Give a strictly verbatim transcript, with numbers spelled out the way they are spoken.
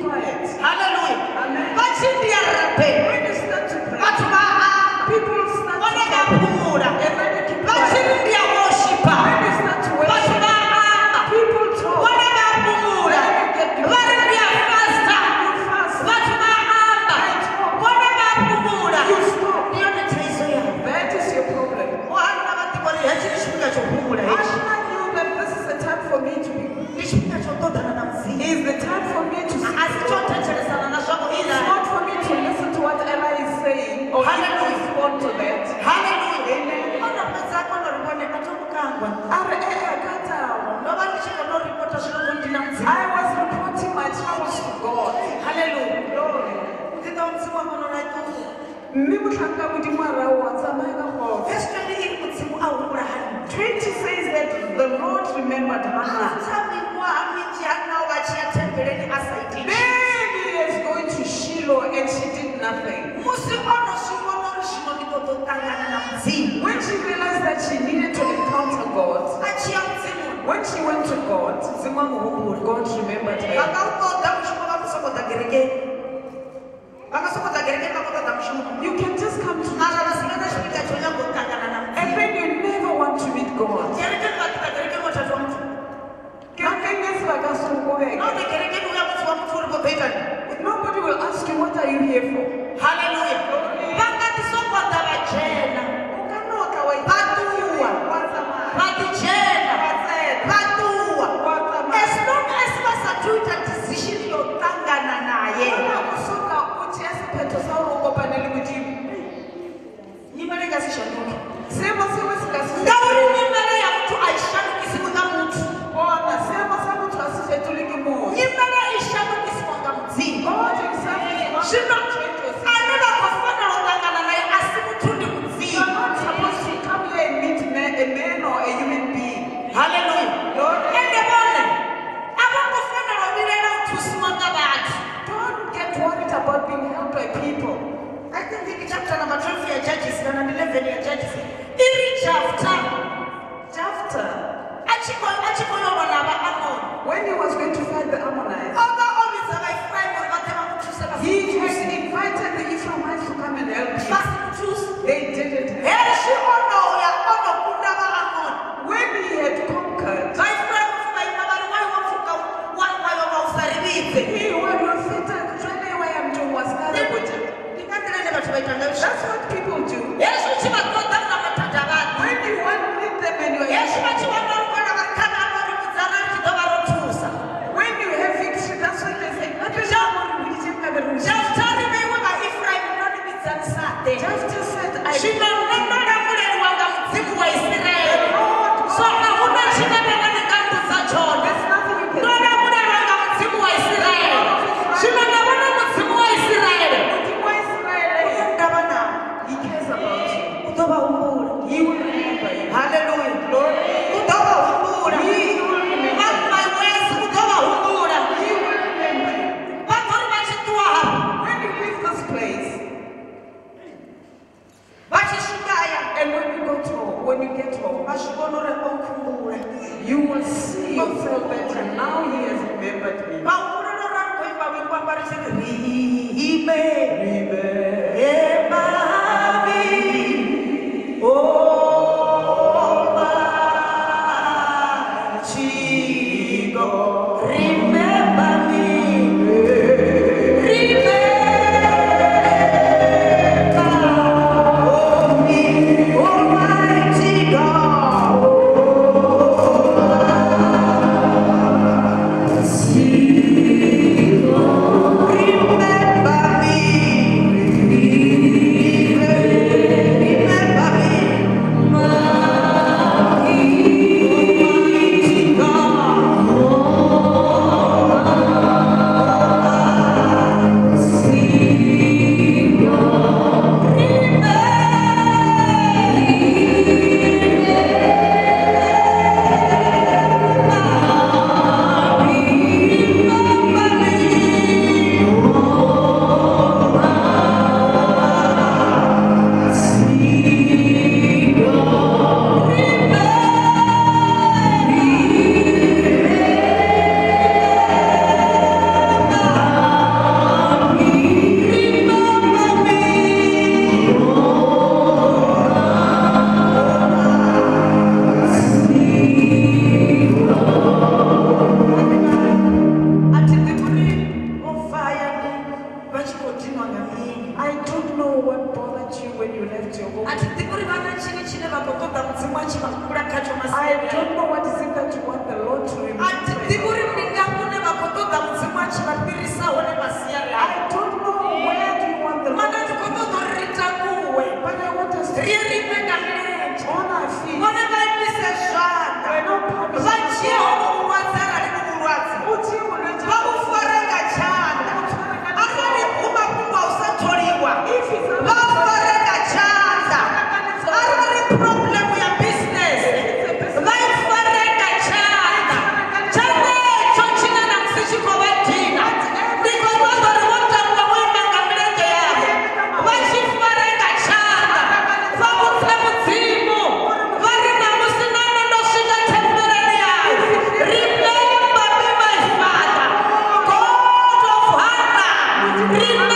quiet. Hallelujah. Amen. When you start to pray, people start to talk. And when you keep quiet, when you start to worship, people talk. When you get depressed, you fast. You stop. That is your problem. Ashna knew that this is the time for me to be. Is the time for me to speak. It's not for me to listen to what Ella is saying or even respond to that. Hallelujah. Amen. I was reporting my troubles to God. Hallelujah. Glory. Verse twenty says that the Lord remembered Hannah. Then he is going to Shiloh and she did nothing. When she realized that she needed to encounter God, when she went to God, God remembered her. You can just come to and then you never want to meet God. Nobody will ask you, what are you here for? Hallelujah. As long as vasatuita decision yotangana naye nyimele ngasishanduki ngauri nyimele ya mtu aishandukisi nga mtu nyimele ishandukisi nga mdzimu zvino anova kufanira kutangana naye asi mtu ndi mdzimu. Hallelujah. Don't get worried about being helped by people. I think in chapter number twelve of Judges and eleven of Judges, in chapter, Jephthah, when he was going to fight the Ammonites, he had invited the Ephraimites to come and help him. They didn't help. When he had conquered, he was that's what people do. When you want to meet them and you when you have victory, that's what they say. Jephthah said, I you will see yourself better. Now he has remembered me. Remember me. when you left your home. ati ndikuri vana chini chine vakotoda mudzimu achivakura kacho I masere don't know what is it that you want the Lord to remove. ati ndikuri mningakune vakotoda mudzimu achivapirisawo nemasiyari I don't know where do you want the Lord mana to remove. ndikototorita kuwe But I want us to riripenga mirenje on our feet. vone vaipise zvanda We're not promised. vachiyawo mukurwadza rari mukurwadza vakufareka chanda asati guma kumba usatoriwa vafareka chanda arari problemu ya business vaifareka chanda chanecho chinana musichikovadhina ndiko vadori votanga voimanga mirenje yavo vachifareka chanda vakutse mudzimu vari namusinana ndosvika tempereri yayo remember me my father God of Hannah remember